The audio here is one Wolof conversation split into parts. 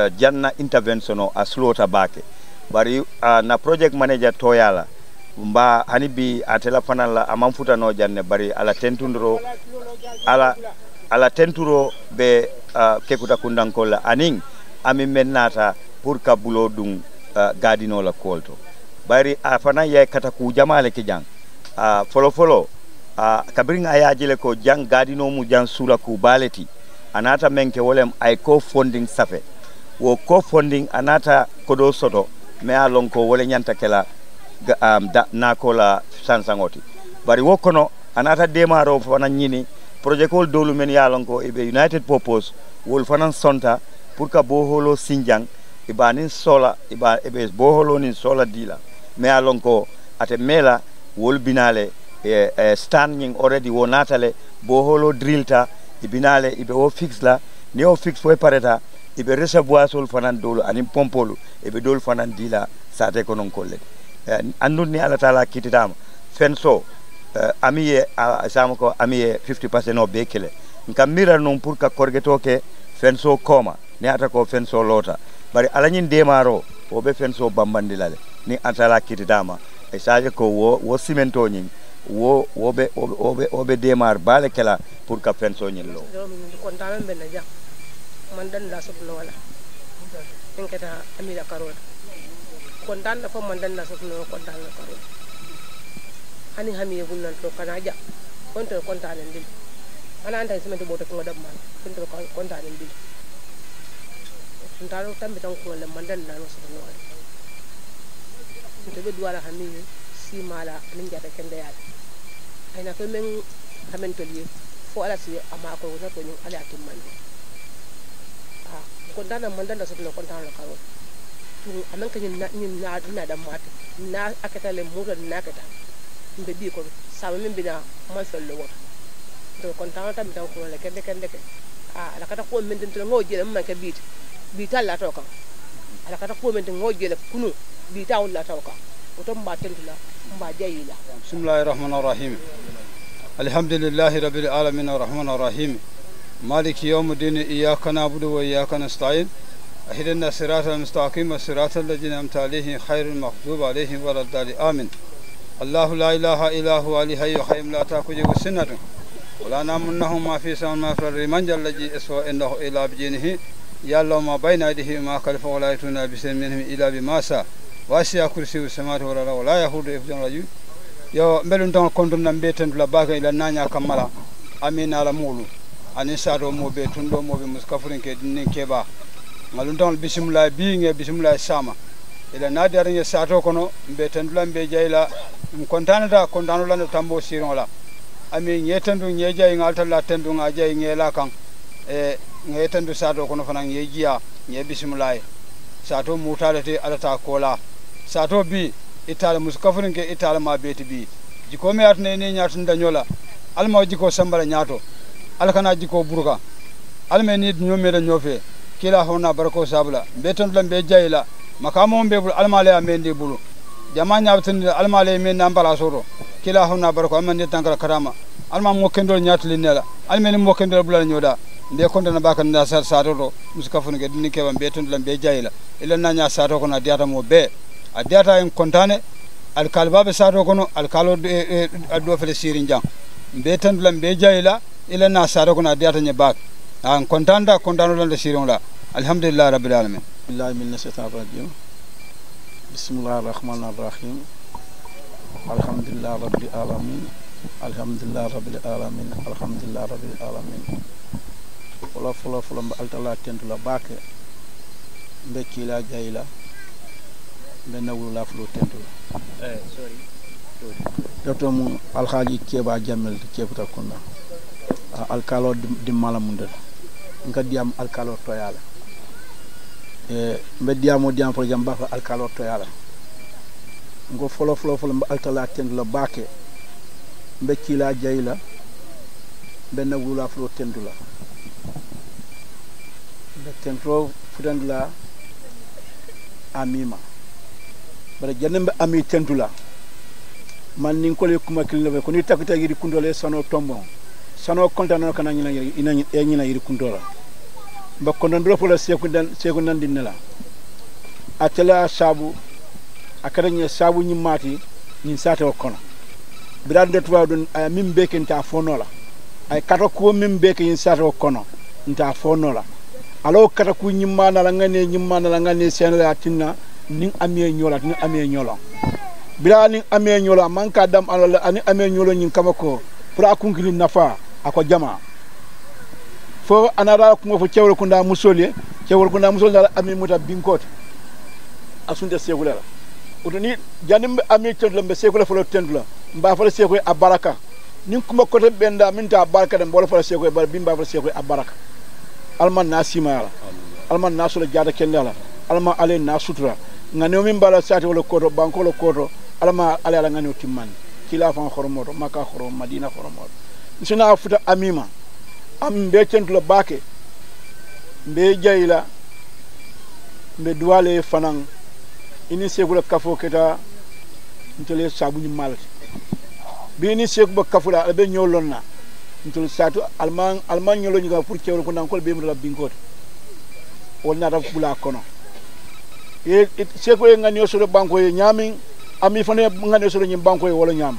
janna intervention o a slota bake bari na project manager toyala mba hani bi atela fanala amam futano janne bari ala tentundro ala tenturo be Kekuta kundankola aning ami mennata pour kabulo dum gadino la kolto bari afana ye kata ku jamale ki jang folo kabring ayajile ko jang gadino mu jang sura ku baleti anata menke wolem ay ko funding safe wo ko funding anata kodo soto me alon ko wole nyanta kala na ko la sansangoti bari wokono anata demaro fana nyini project kol dolu men yalon ko ibe united purpose wol fana sonta pour ka boholo sinjang ibanin sola iba ebe boholo ni sola dila me alon ko ate mela wol binale standing already wo natale boholo drillta ibinale ibe o fix la ni o fix fo pareta ibe reservoir sol fanan dolo anim pompolu ibe dol fanan dila sate ko non kolle andun ni ala taala kititama fenso amiye asama ko amiye 50% o be kele ngam mira non pour ka korgeto ke fenso koma ni ata ko fenso lota bari alanyin demaro o be fenso bambandilale ni atala kititama e saje ko wo cemento nyin wo be demar bale kala pour ka fenso nyin lo kontaan ben na jam man dan la sopno wala enkata amila karol kontaan dafa man dan la sopno kontaan la karol ani hamiye gunnan to kana ja konto kontaan en dil ana anta cemento boto ko dam man konto kontaan en dil ntaro tambe tan ko le man dan la sopno wala to be duwala hamiye si mala nin jata kende yaade ayna ko men xamantol yi fo ala si ama ko na ko ñu ala timande ko dana man dana so ko tan la karo tu aman ka ñin na da mat na akata le mu na akata mbe bi ko sa men bina man fel lo woto to ko tan tam tan ko le kende ke ala kata ko men tin ngo jele man ka bi talla to kan ala kata ko men ngo jele kunu bi tawul la to kan oto mba tentula mba jayila bismillahir rahmanir rahim alhamdulillahi rabbil alamin arrahmanir rahim maliki yawmiddin iyyaka na'budu wa iyyaka nasta'in ihdinas siratal mustaqim siratal ladzina an'amta alaihim khairil maghdubi alaihim waladdallin amin Allahu la ilaha illa huwa al-hayyul qayyum la ta'khudhuhu sinatun wa la nawmun ma fi samawati wal ardi man jallaji iswa innahu ila bijinihi ya'lamu ma bayna yadayhi ma khalfa wa la yatuna bi shay'in minhu illa bima sha'a wasiya kursiyu samawati wal ardi wa la yahudu hifdhuhuma yo mbelun ton kondum nam beten la baka ila nanya kamala amina la mulu ani sado mo be tundo mo be muskafurin ke dinnin keba ngalun ton bismillah bi nge bismillah sama ila nadar nge sato kono beten la be jayla kontanata kontanu la tambo siron la ami ngetandu nge jay ngalta la tendu nga jay nge la kan ngetandu sato kono fana nge jiya nge bismillah sato mutalate alata kola sato bi itala muskafurin ke itala ma beti bi jiko me atne ne nyatun danyola alma jiko sambala nyato alkana jiko burka alme ni nyome da nyofe kila hona barako sabla beton lambe jayla makamo be bul alma le amendi bulu jama nyawtin alma le men nambala soro kila hona barako amande tankara karama alma mo kendol nyatli nela alme ni mo kendol bulal nyoda nde konta na baka na sato do muskafurin ke dinni ke beton lambe jayla ila nanya sato ko na diata mo be a diata en kontane alkalbabe sato kono alkalo do fele sirin jang be tan lam be jayla ila na sato kono diata nye bak an kontanda kontano lan sirin la alhamdulillah rabbil alamin billahi min shaitanir rajim bismillahir rahmanir rahim alhamdulillah rabbil alamin alhamdulillah rabbil alamin alhamdulillah rabbil alamin fulo mba altala tentula bake be kila jayla benna wula flo tentula sorry docteur mu alhaji keba jamel Kekuta Kunda alkalo di malamundel ngadiam alkalo toyala mbe diamo diam pro jamba alkalo toyala ngo folo mba altala tentula bake mbe kila jayla benna wula flo tentula mbe tentro fudandula amima bara janembe ami tentula man nin ko le kuma kilne ko ni takita yiri kundole sono tombo sono kontano kana nyina yiri kundola bakkono ndo pola sekundan dinela atela sabu akadanya sabu nyimati nyin sata kono birande tuwa don ay min beke nta fonola ay kata ko min beke nyin sata kono nta fonola alo kata ku nyimana la ngane senela tinna ning amie nyola bila ning amie nyola manka dam ala ani amie nyolo nyin kamako pour akunkini nafa ako jama fo anara kuma fo cewol kunda musole dala ami muta binkote asunde segula udoni janim ami tendla segula fo tendla mba fo segula abaraka nin kuma kote benda minta baraka dem bolo fo segula bar bimba fo segula abaraka alman nasima alman nasula jada kendala alma ale nasutra ngane min bala sati wala koto banko lo koto alma ale ala ngane timman kila fa khoromoto maka khorom madina khoromoto sina futa amima am be tentula bake be jayla be duwale fanan ini segula kafo keta ntole sabu ni malati be ni segba kafula be nyolonna ntole satu alman nyolo nyga pour cewro ko nan ko be mu la bingote wonna da bula kono e seko e ngani osoro banko e nyami ami fane ngani osoro nyim banko e wala nyama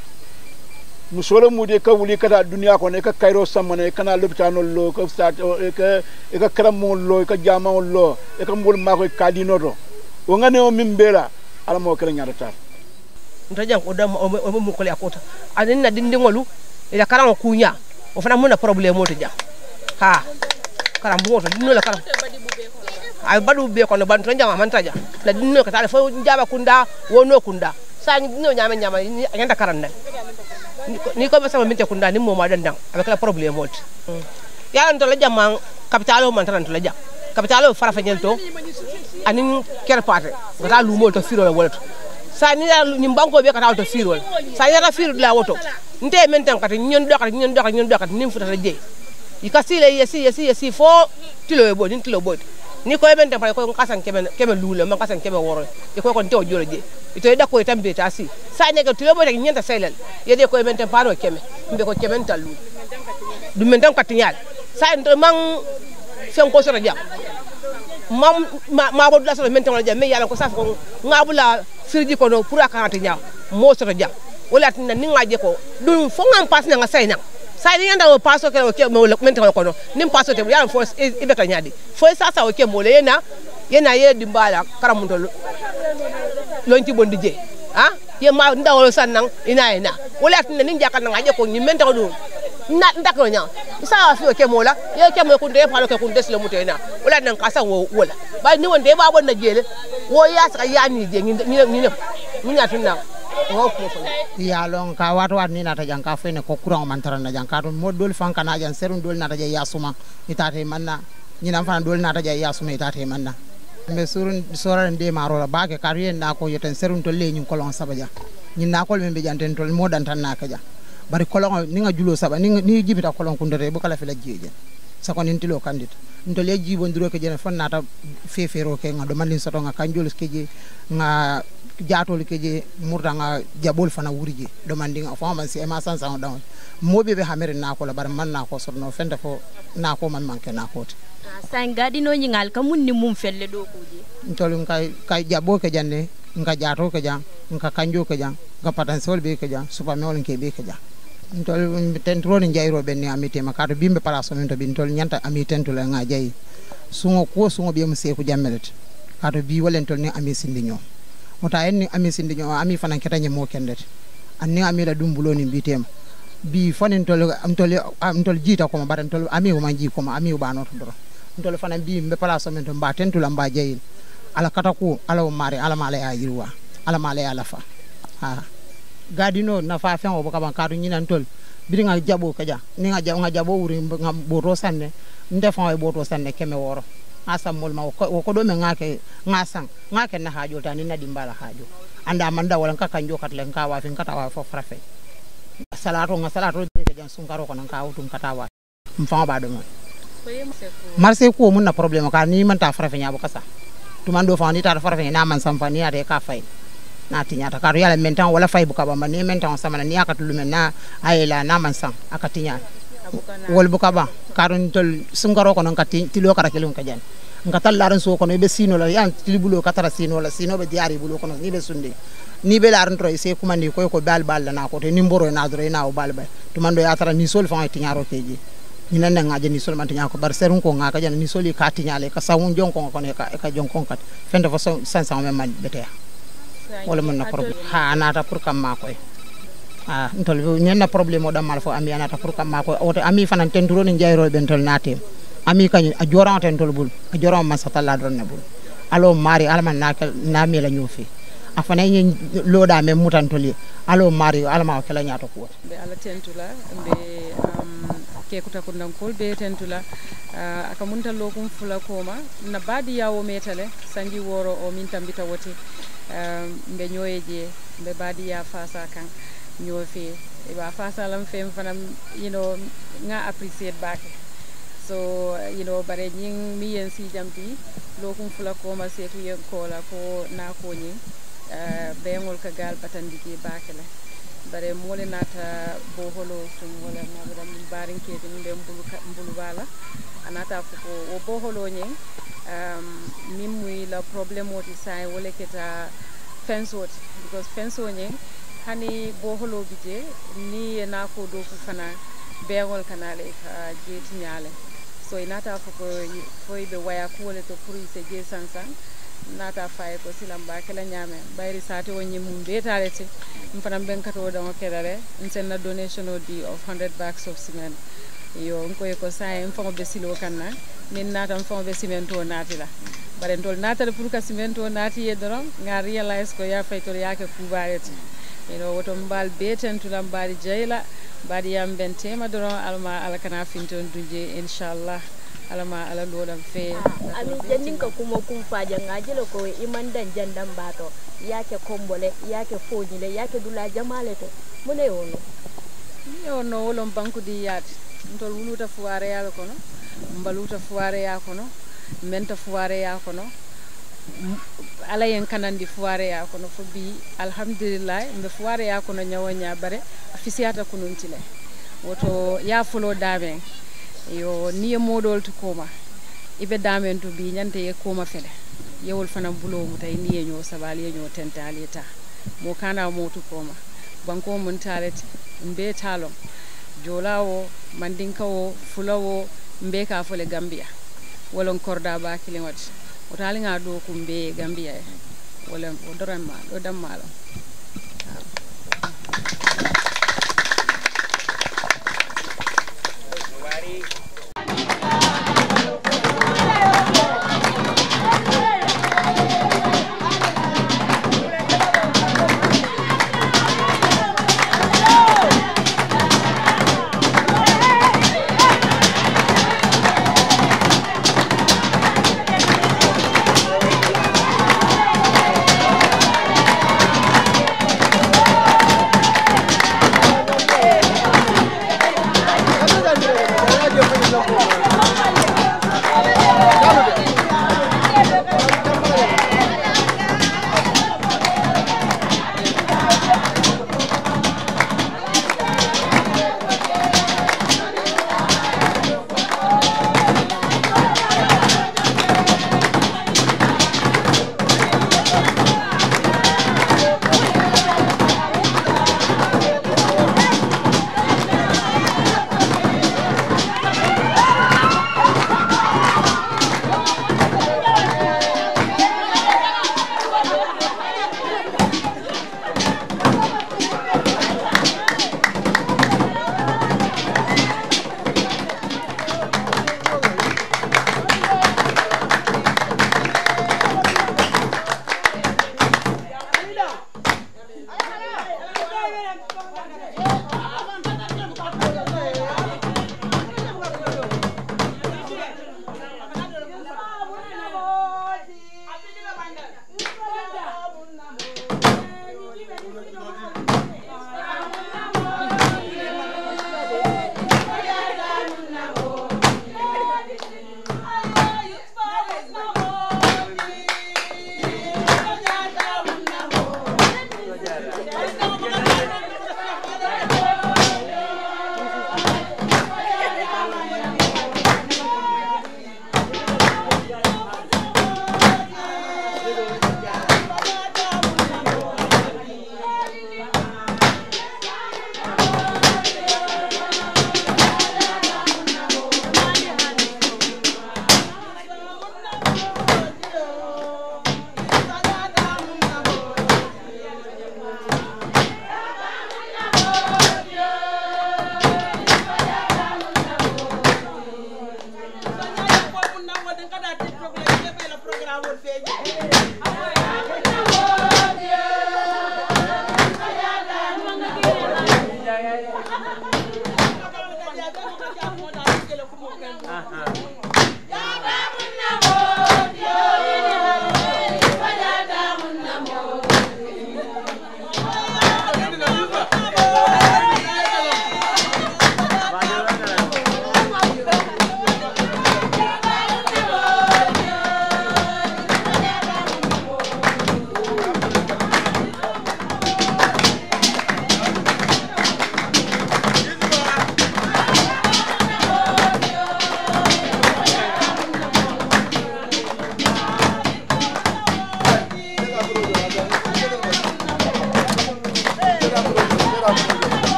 musolo mudi ka wuli kata dunia ko ne ka kairo samane kana lopitano lo ko sat e ka karamo lo ka jama lo e ka mbol ma ko kadinoto o ngane o mimbela ala mo kala nyaata ntajang o dam o mo ko le akota anin na dindingolu ila karango kunya o fana mun na problème moto jang ha karam moto dinno la karam ay badu be ko no ban to jama man taja la dinno ka tale fo jaba kunda wono kunda sa no nyama ngenda karanda ni ko be sama minte kunda ni mo ma dandang avec la problème moto ya on to la jama capitalo man tan to la jam capitalo fara fa nyel to anin ker pate ngata lu mo to firo la wolto sa ni ni banko be ka to firo sa ya firo la woto nte men tan kati nyon dokat nim futa je ikasile yesi fo tilo bo din tilo bo ni ko men tan ko kasan keme lule man kasan keme woro e ko kon tew joroje ito da ko tambe ta si sa ne ga tilo bo tak nyenta selel yede ko men tan pano keme mbe ko kemen talu dum men tan kati nyal sa ento man fen ko sora jam mam ma bo la sora men tan wala jam me yalla ko sa ko ngabula firji ko no pour akati nyaw mo sora jam wala tin ni ngaje ko dum fo ngam pass na nga sayna say ni anda o passo ke o ke mo menta ko no nim passo te ya fo e be ka nyadi fo sa o ke mo le yena ye dimbala karamundo lonti bondi je ha ye ma ndawol sannan ina wala tin ni jakkan na ngaje ko ni menta ko dum na ndako nya sa fi o ke mo la ye ke mo ko de fa lo ke ko des le mutena wala nan kasa wo wala ba ni wonde ba bon na jele wo ya sa ya ni je ni tunna ya long ka wat ni nata jang ka fene ko kurang mantaran na jang ka don modol fanka na jang serun dol nata jay yasuma itate manna ni nam fan dol nata jay yasuma itate manna me surun soran de maro la baake ka yen na ko yoten serun to le nyum kolon sabaja ni na ko be janten tol modan tan na ka ja bari kolon ni nga julo saba ni jibita kolon kundere bu kala fi la jeje sako nin tilo kandit ntol ye jibo ndiro ke jene fon nata fefero ke nga do mandin soto nga kanjol keje nga jatol keje murda nga jabol fana wurije do mandin fa man si e ma sansa on dawn mobe be hamere na ko la bar man na ko sorno fende fo na ko man manke na ko san gadi no nyingal ka mun ni mum felle do ko je ntol kay jabo ke janne nga jato ke jang nga kanjo ke jang nga patan sol be ke jang supa mewol ke be ke jang ntol tentro ni jayro ben ni amite makato bimbe palaso min to bin tol nyanta ami tentula nga jay sungo be mse ko jammelet kato bi wolen tol ni ami sindinyo mota en ni ami sindinyo ami fanan ketanye mo kendet anni ami la dumbulo ni bitem bi fanen tol am tol jita ko ma baran tol ami o manji ko ma ami o banoto doro ntol fanan bi mbe palaso min to mba tentula mba jayil ala katako ala o mari ala mala ya yirwa ala mala ya lafa ha gadino na fa fen o baka kadu nyinan tol biri nga jabo kaja ni nga jabo wuri nga boto sanne ndefa e boto sanne keme woro asam mol ma ko do me ngake ngasang ngake na hajo tani na dimbala hajo anda manda wala ka kanjo kat len ka wa fin kata wa fo frafe salato de jan sungaro ko nan ka wutum kata wa mfa ba do mo marse ko mun na problème ka ni man ta frafe nya bo kasa tumando fa ni ta frafe na man sam fa ni ate ka fay na tinyata karu yala mentan wala fay buka bamba ni mentan sama ni akatulu men na ayela na mansan akatinya wol buka ba karon tol sungaro kono ngati tilo kara kelum ka jan ngata laran so kono be sino la yan tilibulo katara sino la sino be diari bulo kono ni be sunde ni be laran tro se kuma ni ko bal na ko te ni mboro na dore na o bal bay to mando ya tara ni sol fa ti nyaro keji ni nan ngaje ni sol man ti nyako bar serun ko ngaka jan ni soli ka ti nyale ka sawun jonko ko ne ka jonko kat fende fa 500 men man bete wala mon na problème ha anata pour kam ma koy ntol ñenna problème o damal fo Amie anata pour kam ma koy oto Amie fanan tenturo ni jayro ben tol natem Amie kañ a joran tentol bul a joran man satalla don ne bul alo mari alman na me la ñofi afana ñi loda me mutantoli alo mari alma kala ñato ko be ala tentula be Kekuta kundankol be tentula aka munta lokum fula koma na badi yawo metale sanji woro o min tambita woti mbe ñoyeje mbe badi ya fasa kan ñofi e ba fasa lam fem fanam nga appreciate back so bare ñing mi yen si jamti lokum fula koma setu yen kola ko na ko ñi beengol ka gal batandiki bakele bare mole nata bo holo sum wala na dam barin ke de mbulu bala anata fuko o bo holo nyen min muy la problème woti say wala keta fence woti because fence nyen hani bo holo bije ni na ko do fu fana beengol kanale ka jeti nyale so inata fuko foi be waya ko wala to pour se je sansan nata fay ko silamba kala nyame bayri sati wonni mum betalete mfanam ben kato do kelare insenna donation di of 100 bags of cement yo ko say mfamo be silo kanna min nata mfamo be cement o natila bare tol nata pour ka cement o nati yedoro nga realize ko ya fay to yake kubarete woto mbal beten tulam bari jayla bari yam ben tema do alma ala kana finton duje inshallah alama ala lolam fe Amie jannin ka kuma kun faja ngajelo ko imandan jandan bato yake kombole yake fojile yake dula jamale to mune yono wolom banku di yat ntol wuluta fuare ya kono mbaluta fuare ya kono menta fuare ya kono ala yen kanandi fuare ya kono fo bi alhamdulillah mbe fuare ya kono nyawonya bare afisiata kununtile woto ya fulo dame yo niye modol to koma ibe damen to bi nyante ye koma fele yewol fana bulo mutay niye nyo sabali nyo tentali ta mo kana mo to koma banko mun talete mbe talom jolawo mandinkawo fulawo mbe ka fole gambia wolon korda ba kilingot o tali nga do kumbe gambia wala o doran ma do dam malo